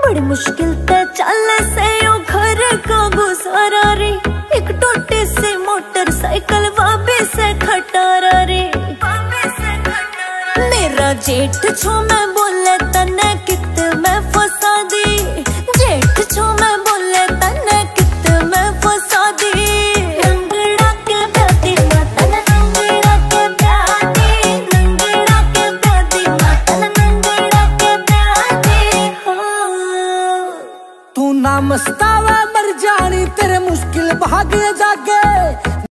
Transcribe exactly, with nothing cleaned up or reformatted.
बड़ी मुश्किल ते चल से ओ घर का गुजारा रे, एक टोटे से मोटरसाइकिल वाबे से खटारा रे। मेरा जेठ छो मैं बोले तने कित मैं फसा दी, जेठ छो मैं बोले तने कित मैं फसा दी। नंगड़ा के प्यादी मातन नंगड़ा के प्यादी, नंगड़ा के प्यादी मातन नंगड़ा के प्यादी हो। तू ना मस्तावा मर जानी तेरे मुश्किल भागे जागे,